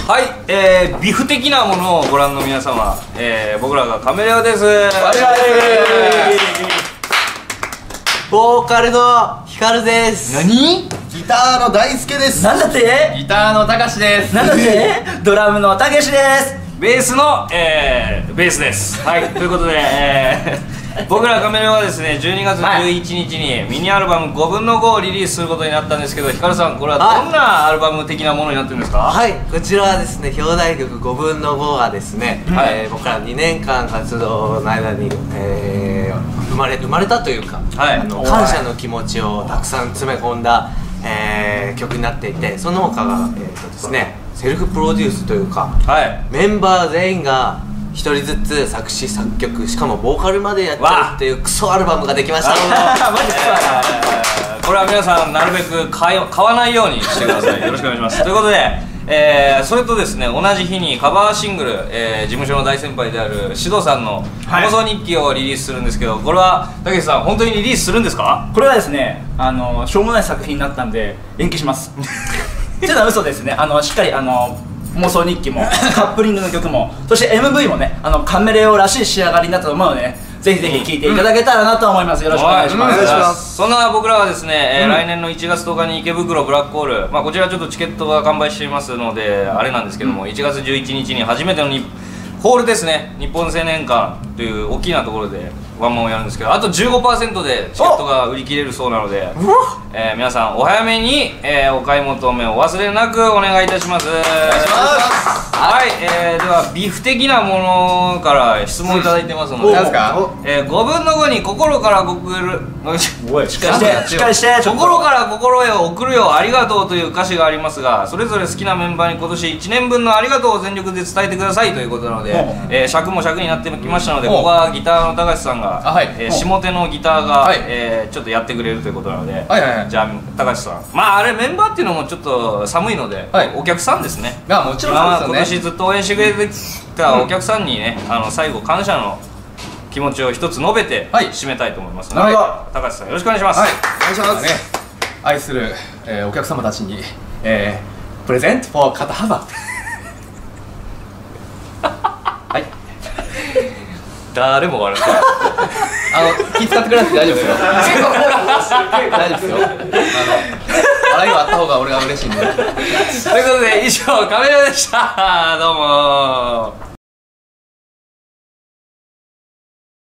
はい、ビフ的なものをご覧の皆様、僕らがカメレオです。 ボーカルのヒカルです。 何？ ギターの大輔です。 なんだって？ ギターのたかしです。 なんだって？ドラムのたけしです。 ベースの、ベースです。はい、ということで、僕らカメレオはですね、12月11日にミニアルバム5分の5をリリースすることになったんですけど、ヒカルさん、これはどんなアルバム的なものになってるんですか？ はい、こちらはですね、表題曲5分の5がですね、僕ら2年間活動の間に、生まれたというか、感謝の気持ちをたくさん詰め込んだ、曲になっていて、その他が、ですね、セルフプロデュースというか、メンバー全員が一人ずつ作詞作曲、しかもボーカルまでやっちゃうっていうクソアルバムができました。 これは皆さんなるべく買わないようにしてください。よろしくお願いします。ということで、それとですね、同じ日にカバーシングル、事務所の大先輩であるシドさんの放送日記をリリースするんですけど、これはたけしさん本当にリリースするんですか？ これはですね、しょうもない作品になったんで延期します。っていうのは嘘ですね。しっかり妄想日記もカップリングの曲も、そして MV もね、カメレオらしい仕上がりになったと思うのでね、ぜひぜひ聴いていただけたらなと思います。よろしくお願いします。 そんな僕らはですね、来年の1月10日に池袋ブラックホール、こちらちょっとチケットが完売していますのであれなんですけども、1月11日に初めてのホールですね、日本青年館という大きなところでワンマンをやるんですけど、あと 15% でチケットが売り切れるそうなので、皆さんお早めに、お買い求めをお忘れなくお願いいたします。はい、ではビフ的なものから質問いただいてますので、 何ですか 5分の5に心から送るしっかりして心から心へ送るよありがとうという歌詞がありますが、それぞれ好きなメンバーに今年1年分のありがとうを全力で伝えてくださいということなので、尺も尺になってきましたので、ここはギターの高橋さんが下手のギターがちょっとやってくれるということなので、じゃあ高橋さん、あれメンバーっていうのもちょっと寒いので、お客さんですね。 もちろんそうですよね。 今年ずっと応援してくれてきたお客さんにね、最後感謝の気持ちを一つ述べて締めたいと思いますので、高橋さんよろしくお願いします。 お願いします。愛するお客様たちにプレゼント for 肩幅。はい。 誰も笑って気使ってくれなくて大丈夫ですよ。大丈夫ですよ。笑いがあった方が俺が嬉しいんで。 ということで以上カメレオでした。どうも。